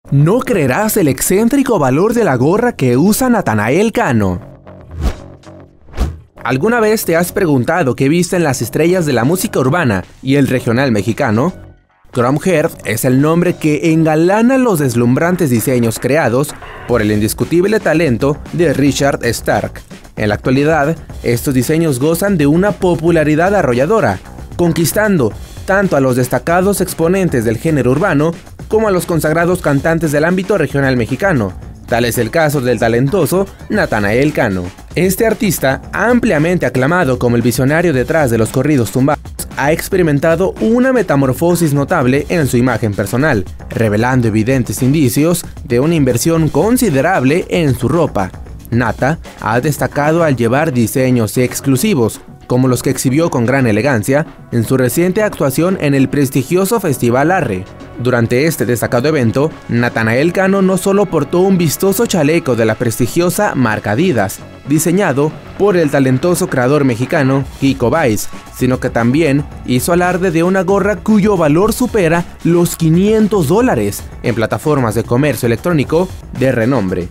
No creerás el excéntrico valor de la gorra que usa Natanael Cano. ¿Alguna vez te has preguntado qué visten las estrellas de la música urbana y el regional mexicano? Chrome Heart es el nombre que engalana los deslumbrantes diseños creados por el indiscutible talento de Richard Stark. En la actualidad, estos diseños gozan de una popularidad arrolladora, conquistando tanto a los destacados exponentes del género urbano como a los consagrados cantantes del ámbito regional mexicano. Tal es el caso del talentoso Natanael Cano. Este artista, ampliamente aclamado como el visionario detrás de los corridos tumbados, ha experimentado una metamorfosis notable en su imagen personal, revelando evidentes indicios de una inversión considerable en su ropa. Nata ha destacado al llevar diseños exclusivos, como los que exhibió con gran elegancia en su reciente actuación en el prestigioso Festival Arre. Durante este destacado evento, Natanael Cano no solo portó un vistoso chaleco de la prestigiosa marca Adidas, diseñado por el talentoso creador mexicano Kiko Báez, sino que también hizo alarde de una gorra cuyo valor supera los $500 en plataformas de comercio electrónico de renombre.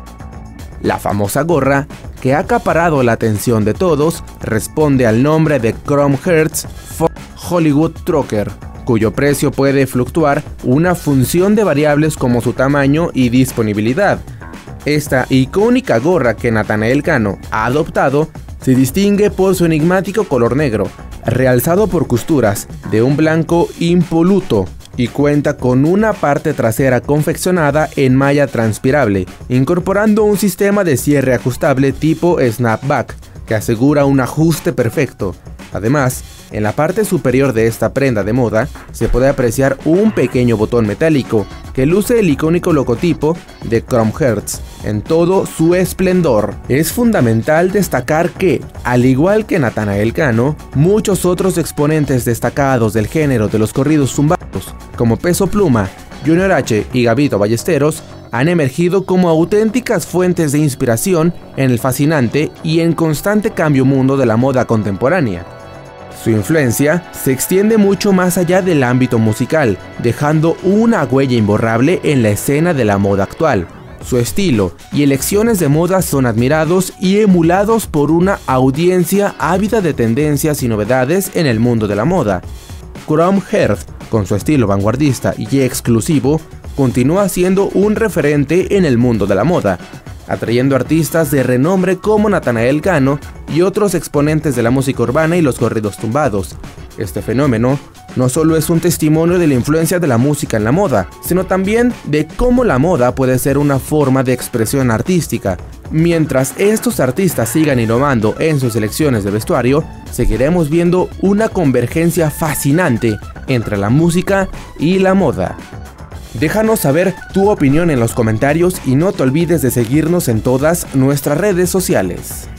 La famosa gorra, que ha acaparado la atención de todos, responde al nombre de Chrome Hearts for Hollywood Trucker, cuyo precio puede fluctuar una función de variables como su tamaño y disponibilidad. Esta icónica gorra que Natanael Cano ha adoptado se distingue por su enigmático color negro, realzado por costuras de un blanco impoluto, y cuenta con una parte trasera confeccionada en malla transpirable, incorporando un sistema de cierre ajustable tipo snapback, que asegura un ajuste perfecto. Además, en la parte superior de esta prenda de moda se puede apreciar un pequeño botón metálico que luce el icónico logotipo de Chrome Hearts en todo su esplendor. Es fundamental destacar que, al igual que Natanael Cano, muchos otros exponentes destacados del género de los corridos tumbados, como Peso Pluma, Junior H y Gabito Ballesteros, han emergido como auténticas fuentes de inspiración en el fascinante y en constante cambio mundo de la moda contemporánea. Su influencia se extiende mucho más allá del ámbito musical, dejando una huella imborrable en la escena de la moda actual. Su estilo y elecciones de moda son admirados y emulados por una audiencia ávida de tendencias y novedades en el mundo de la moda. Chrome Heart, con su estilo vanguardista y exclusivo, continúa siendo un referente en el mundo de la moda, atrayendo artistas de renombre como Natanael Cano y otros exponentes de la música urbana y los corridos tumbados. Este fenómeno no solo es un testimonio de la influencia de la música en la moda, sino también de cómo la moda puede ser una forma de expresión artística. Mientras estos artistas sigan innovando en sus selecciones de vestuario, seguiremos viendo una convergencia fascinante entre la música y la moda. Déjanos saber tu opinión en los comentarios y no te olvides de seguirnos en todas nuestras redes sociales.